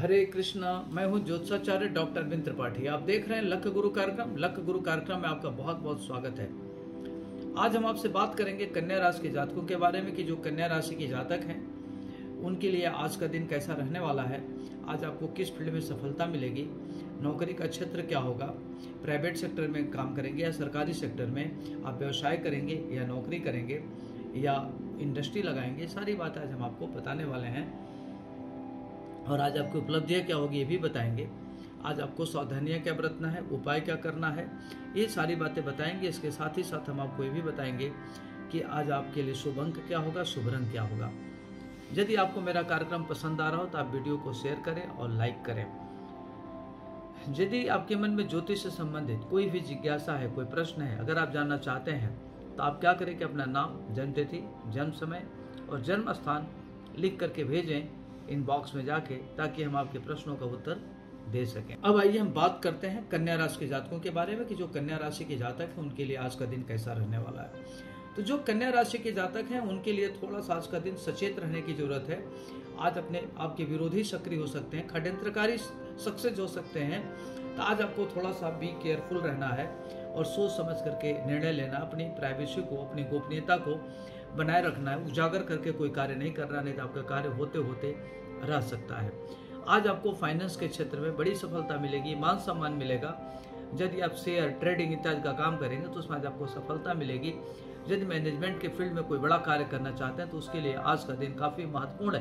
हरे कृष्णा। मैं हूं ज्योतिषाचार्य डॉक्टर अरविंद त्रिपाठी। आप देख रहे हैं लक गुरु कार्यक्रम। लक गुरु कार्यक्रम में आपका बहुत बहुत स्वागत है। आज हम आपसे बात करेंगे कन्या राशि के जातकों के बारे में कि जो कन्या राशि के जातक हैं उनके लिए आज का दिन कैसा रहने वाला है। आज आपको किस फील्ड में सफलता मिलेगी, नौकरी का क्षेत्र क्या होगा, प्राइवेट सेक्टर में काम करेंगे या सरकारी सेक्टर में, आप व्यवसाय करेंगे या नौकरी करेंगे या इंडस्ट्री लगाएंगे, सारी बातें आज हम आपको बताने वाले हैं। और आज आपकी उपलब्धियाँ क्या होगी ये भी बताएंगे। आज आपको सावधानियाँ क्या बरतना है, उपाय क्या करना है, ये सारी बातें बताएंगे। इसके साथ ही साथ हम आपको ये भी बताएंगे कि आज आपके लिए शुभ अंक क्या होगा, शुभ रंग क्या होगा। यदि आपको मेरा कार्यक्रम पसंद आ रहा हो तो आप वीडियो को शेयर करें और लाइक करें। यदि आपके मन में ज्योतिष से संबंधित कोई भी जिज्ञासा है, कोई प्रश्न है, अगर आप जानना चाहते हैं तो आप क्या करें कि अपना नाम, जन्म तिथि, जन्म समय और जन्म स्थान लिख करके भेजें इनबॉक्स में जाके, ताकि हम आपके प्रश्नों का उत्तर दे सकें। अब आइए हम बात करते हैं कन्या राशि के जातकों के बारे में कि जो कन्या राशि के जातक हैं उनके लिए आज का दिन कैसा रहने वाला है। तो जो कन्या राशि के जातक हैं उनके लिए थोड़ा सा आज का दिन सचेत रहने की जरूरत है। आज अपने आपके विरोधी सक्रिय हो सकते हैं, षड्यंत्रकारी सक्सेस हो सकते हैं। तो आज आपको थोड़ा सा बी केयरफुल रहना है और सोच समझ करके निर्णय लेना, अपनी प्राइवेसी को, अपनी गोपनीयता को बनाए रखना है। उजागर करके कोई कार्य नहीं करना, नहीं तो आपका कार्य होते होते रह सकता है। आज आपको फाइनेंस के क्षेत्र में बड़ी सफलता मिलेगी, मान सम्मान मिलेगा। यदि आप शेयर ट्रेडिंग इत्यादि का काम करेंगे तो उसमें आज आपको सफलता मिलेगी। यदि मैनेजमेंट के फील्ड में कोई बड़ा कार्य करना चाहते हैं तो उसके लिए आज का दिन काफी महत्वपूर्ण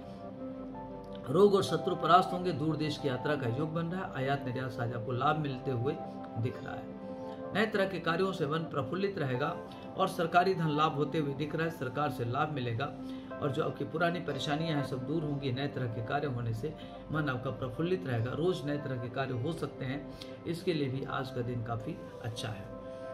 है। रोग और शत्रु परास्त होंगे, दूर देश की यात्रा का योग बन रहा है। आयात निर्यात से आज आपको लाभ मिलते हुए दिख रहा है। नए तरह के कार्यों से मन प्रफुल्लित रहेगा और सरकारी धन लाभ होते हुए दिख रहा है। सरकार से लाभ मिलेगा और जो आपकी पुरानी परेशानियां हैं सब दूर होंगी। नए तरह के कार्य होने से मन आपका प्रफुल्लित रहेगा। रोज नए तरह के कार्य हो सकते हैं, इसके लिए भी आज का दिन काफी अच्छा है।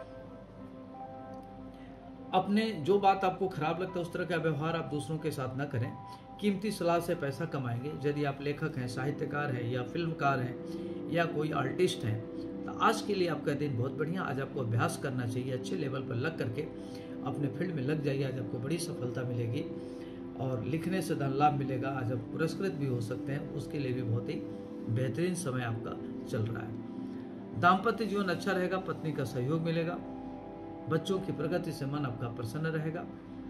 अपने जो बात आपको खराब लगता है उस तरह का व्यवहार आप दूसरों के साथ न करें। कीमती सलाह से पैसा कमाएंगे। यदि आप लेखक हैं, साहित्यकार हैं या फिल्मकार हैं या कोई आर्टिस्ट हैं तो आज के लिए आपका दिन बहुत बढ़िया। आज आपको अभ्यास करना चाहिए, अच्छे लेवल पर लग करके अपने फील्ड में लग जाइए। आज आपको बड़ी सफलता मिलेगी और लिखने से धन लाभ मिलेगा। आज आप पुरस्कृत भी हो सकते हैं, उसके लिए भी बहुत ही बेहतरीन समय आपका चल रहा है। दाम्पत्य जीवन अच्छा रहेगा, पत्नी का सहयोग मिलेगा। बच्चों की प्रगति से मन आपका प्रसन्न रहेगा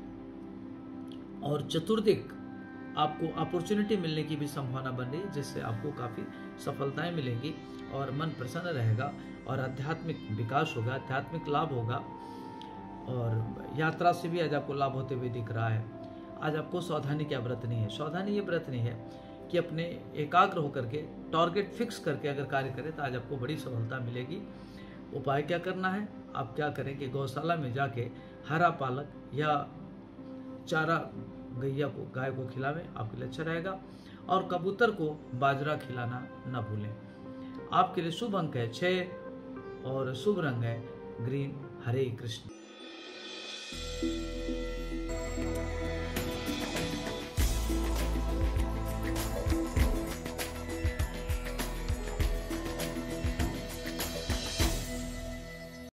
और चतुर्दिक आपको अपॉर्चुनिटी मिलने की भी संभावना बन रही है, जिससे आपको काफी सफलताएं मिलेंगी और मन प्रसन्न रहेगा और आध्यात्मिक विकास होगा, आध्यात्मिक लाभ होगा और यात्रा से भी आज आपको लाभ होते हुए दिख रहा है। आज आपको सावधानी क्या बरतनी है? सावधानी ये बरतनी है कि अपने एकाग्र होकर के टारगेट फिक्स करके अगर कार्य करें तो आज आपको बड़ी सफलता मिलेगी। उपाय क्या करना है? आप क्या करें कि गौशाला में जाके हरा पालक या चारा गैया को, गाय को खिलावें, आपके लिए अच्छा रहेगा। और कबूतर को बाजरा खिलाना न भूलें। आपके लिए शुभ अंक है 6 और शुभ रंग है ग्रीन। हरे कृष्ण।